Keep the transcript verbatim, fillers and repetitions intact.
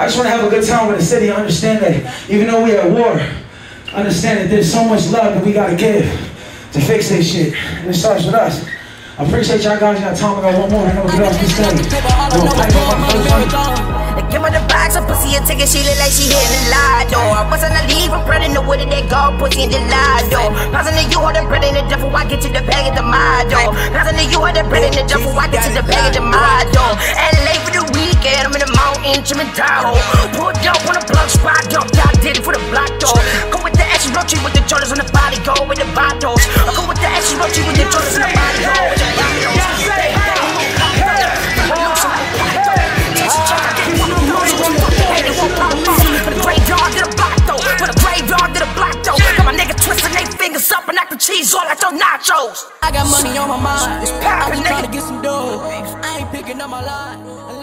I just want to have a good time with the city. Understand that even though we're at war, understand that there's so much love that we gotta give to fix this shit. And it starts with us. I appreciate y'all guys. Got time to go one more. I know we get off this stage. Give her the box of pussy and take it, she look like she hitting the lotto. I wasn't a leave, I'm spreading the wood and they go pussy in the lotto. Passing to you, hold the bread in the duffel, I get to the bag of the motto. Passing to you, hold the bread in the duffel, I get to the bag of the motto. And late for the weekend, I'm in the mountain, Jimmy Tahoe. Pulled up on a plug spot, dumped out, did it for the block door. Go with the extra roachy with the shoulders on the body, go with the bottles. I go with the extra roachy with the shoulders on the body, go with the bottles. For the graveyard to the block though, for the graveyard to the block though. Got my nigga twisting they fingers up and knock the cheese all like those nachos. I got money on my mind, I was trying to get some dough. I ain't picking up my line.